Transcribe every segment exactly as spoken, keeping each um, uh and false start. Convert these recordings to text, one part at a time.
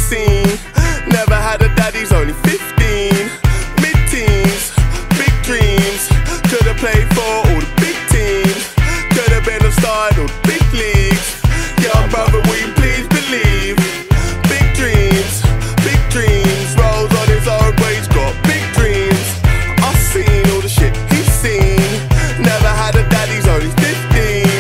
sixteen. Never had a daddy's only fifteen. Mid-teens, big dreams. Could've played for all the big teams. Could've been a star in all the big leagues. Young brother, will you please believe? Big dreams, big dreams. Rolls on his own, but he's got big dreams. I've seen all the shit he's seen. Never had a daddy's only fifteen.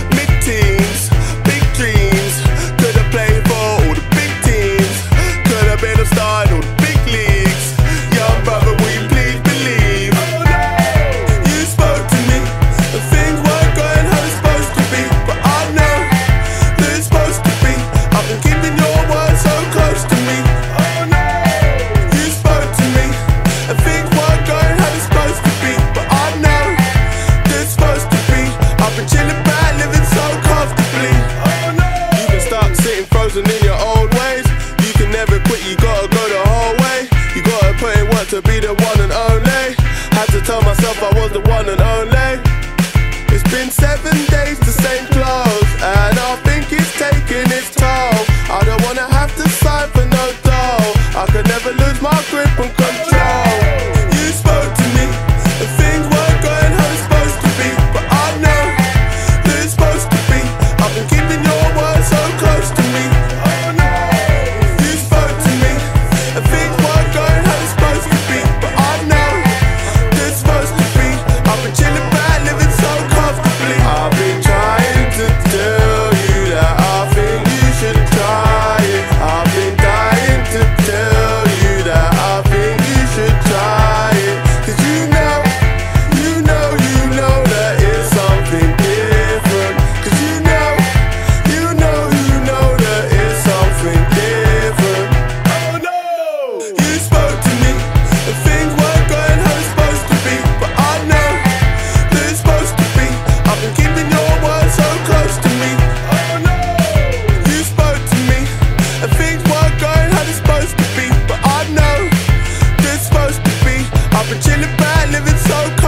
Mid-teens, big dreams. Could've played for all the big teams. Could've been a star in all the big leagues. Young brother, will you please believe? Oh no! You spoke to me, and things weren't going how they're supposed to be. But I know that it's supposed to be. I've been keeping your word so close to me. Oh no! You spoke to me, and things weren't going how they're supposed to be. But I know that it's supposed to be. I've been chilling back, living so comfortably. Oh no! You can start sitting frozen in your old ways. You can never quit, you gotta go the whole way. You gotta put in work to be the one and only. Had to tell myself I was the one and only. It's been seven days, the same clothes, and I think it's taking its toll. I don't wanna have to sign for no dough. I could never lose my grip and control. You spoke to me, and things weren't going how it's supposed to be. But I know that it's supposed to be. I've been keeping your word so close to me. Oh no! You spoke to me, and things weren't going how it's supposed to be. But I know that it's supposed to be. I've been chilling back, living so comfortably. I've been trying to tell you that I think you should try it. I've been dying to tell you that I think you should try it. Cause you know, you know, you know that it's something different. Cause you know, you know, you know that it's something different. Oh no! You spoke to me, and things weren't going how it's supposed to be. But I know that it's supposed to be. I've been keeping your word so close to me. Oh no! You spoke to me, and things weren't going how they're supposed to be. But I know that it's supposed to be. I've been chilling back, living so